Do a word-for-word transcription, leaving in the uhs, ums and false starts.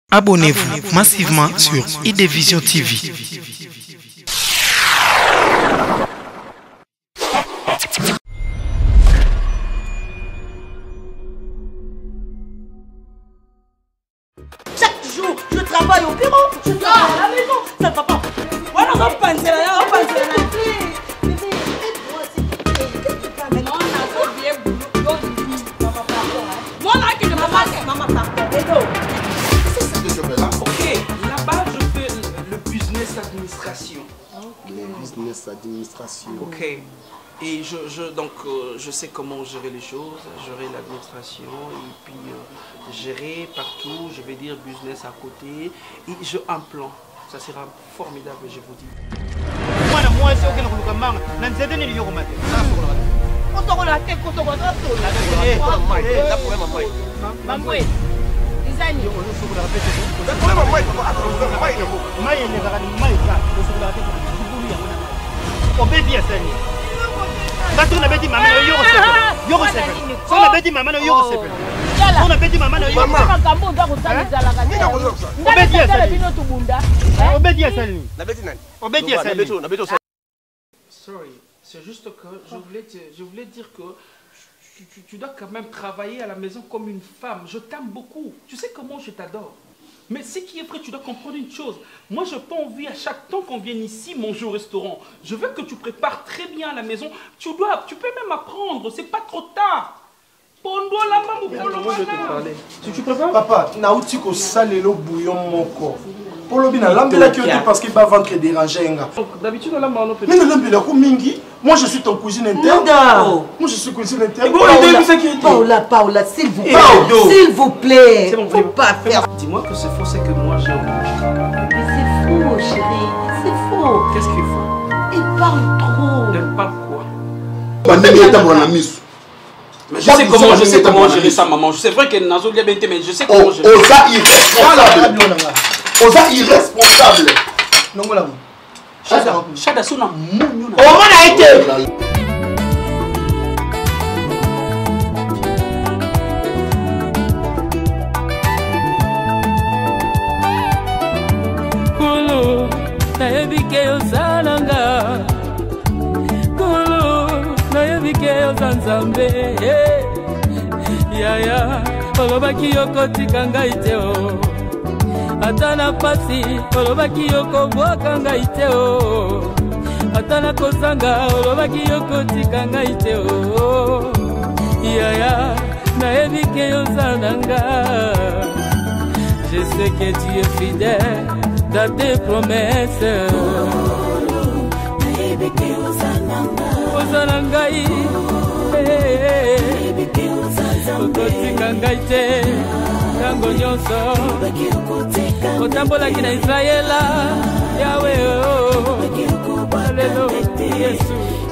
Abonnez-vous massivement sur iDevision T V. Chaque jour, je travaille au bureau, je travaille à la maison. Ça ne va pas. Voilà, on va penser là, on va penser là. Maman, pardon. Ok, là-bas je fais le business administration. Le business administration. Ok. Et je, je, donc, euh, je sais comment gérer les choses, gérer l'administration et puis euh, gérer partout, je vais dire business à côté. Et je un plan. Ça sera formidable, je vous dis. Moi, moi, c'est aucun problème. Je ne sais pas si on te relate, on te relate. Mamoué, Isani. Sorry, c'est juste que je voulais, te, je voulais dire que tu, tu, tu dois quand même travailler à la maison comme une femme. Je t'aime beaucoup. Tu sais comment je t'adore. Mais ce qui est vrai, tu dois comprendre une chose. Moi, je n'ai pas envie à chaque temps qu'on vienne ici manger au restaurant. Je veux que tu prépares très bien à la maison. Tu dois, tu peux même apprendre. C'est pas trop tard. Pondo la maman, moi je vais te parler. Si tu prépares? Papa, nauti ko salelo bouillon mon corps. Pour le bien, l'ambela qui est parce qu'il va ventre déranger. D'habitude, on l'a marre. Mais l'ambela ko mingi. Moi, je suis ton cousine interne. Non. Moi, je suis cousine interne. Paola, Paola, s'il vous plaît. S'il vous plaît. C'est bon, faut pas faire. Dis-moi que c'est faux, c'est que moi j'ai envie. Mais c'est faux, chérie. C'est faux. Qu'est-ce qu'il faut? Il parle trop. Elle parle quoi? Mais je sais comment, je sais comment gérer ça, maman. C'est vrai que Nazo l'a bien été, mais je sais comment gérer ça. Osa irresponsable. Osa irresponsable. Non, voilà. Chada, Chada, son nom. Oh, on a été. Kulu, naebike osalanga. Kulu, naebike osanzambe. Yaya, olobaki yokotika ngai te o. Atana pasi, olobaki yokobwaka ngai te o. Atana kozanga, olobaki yokotika ngai te o. Yaya, naebike osalanga. Je sais que tu es fidèle dans tes promesses. Osanangai, okotika ngai te, tango nyonso. Otambolaki na Israela, Yahweh, oh, Alléluia, Yesu.